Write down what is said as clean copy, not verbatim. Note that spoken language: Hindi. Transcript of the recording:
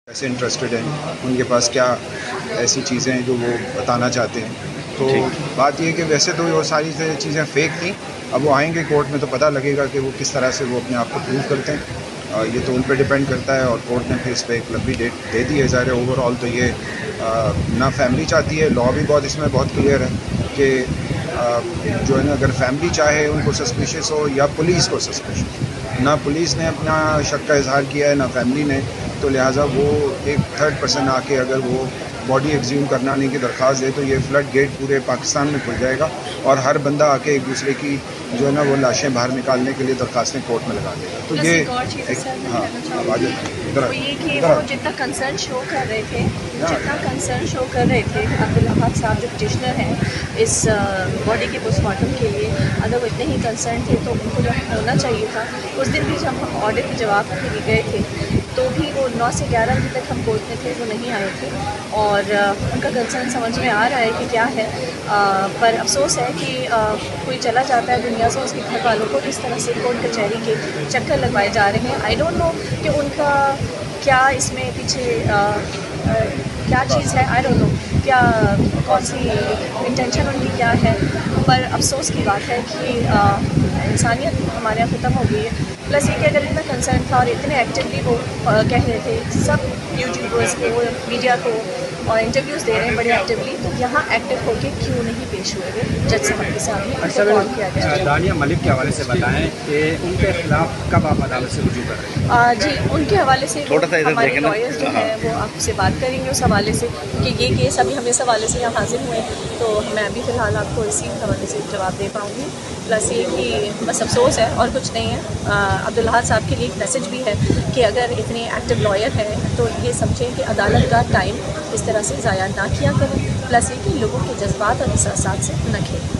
ऐसे इंटरेस्टेड हैं, उनके पास क्या ऐसी चीज़ें हैं जो वो बताना चाहते हैं। तो बात ये है कि वैसे तो वो सारी चीज़ें फ़ेक थी। अब वो आएंगे कोर्ट में तो पता लगेगा कि वो किस तरह से वो अपने आप को प्रूव करते हैं। ये तो उन पे डिपेंड करता है और कोर्ट ने फिर इस पर एक लंबी डेट दे दी है। ज़ाहिर है ओवरऑल तो ये ना फैमिली चाहती है, लॉ भी बहुत इसमें बहुत क्लियर है कि जो है ना, अगर फैमिली चाहे उनको सस्पिशियस हो या पुलिस को सस्पिशियस, ना पुलिस ने अपना शक का इजहार किया है ना फैमिली ने, तो लिहाजा वो एक थर्ड पर्सन आके अगर वो बॉडी एग्ज्यूम करने की दरख्वास्त दे तो ये फ्लड गेट पूरे पाकिस्तान में खुल जाएगा और हर बंदा आके एक दूसरे की जो है ना वो लाशें बाहर निकालने के लिए दरख्वास्तें कोर्ट में लगा देगा। तो ये हाँ आवाज़ जितना कंसर्न शो कर रहे थे अब्दुल साहब जो पिटिशनर हैं इस बॉडी के पोस्टमार्टम के लिए, अगर वो इतने ही कंसर्न थे तो उनको जो होना चाहिए था। उस दिन भी जब हम ऑर्डर के जवाब के लिए गए थे तो भी वो 9 से 11 बजे तक हम कोर्ट में थे, वो नहीं आए थे और उनका कंसर्न समझ में आ रहा है कि क्या है। पर अफसोस है कि कोई चला जाता है दुनिया से, उसके घर वालों को इस तरह से कोर्ट कचहरी के चक्कर लगवाए जा रहे हैं। आई डोंट नो कि उनका क्या इसमें पीछे क्या चीज़ है, आई डोंट नो क्या कौन सी इंटेंशन उनकी क्या है। पर अफसोस की बात है कि इंसानियत हमारे यहाँ ख़त्म हो गई है। प्लस ये कि अगर इतना कंसर्न था और इतने एक्टिवली वो कह रहे थे सब यूट्यूबर्स को, मीडिया को, और इंटरव्यूज़ दे रहे हैं बड़े एक्टिवली, तो यहाँ एक्टिव होके क्यों नहीं पेश हुए वो जज साहब के सामने कॉल किया गया। दानिया मलिक के हवाले से बताएं कि उनके खिलाफ कब आप अदालत से रुजू कर रहे हैं? जी, उनके हवाले से हमारे लॉयर्स जो हैं वो आपसे बात करेंगे उस हवाले से, क्योंकि ये केस अभी हम इस हवाले से यहाँ हाजिर हुए, तो मैं अभी फ़िलहाल आपको इसी हवाले से जवाब दे पाऊँगी। प्लस ये कि बस अफसोस है और कुछ नहीं है। अब्दुल साहब के लिए एक मैसेज भी है कि अगर इतने एक्टिव लॉयर हैं तो ये समझें कि अदालत का टाइम इस तरह से ज़ाया ना किया करें। प्लस ये कि लोगों के जज्बात और एहसासात से न खेलें।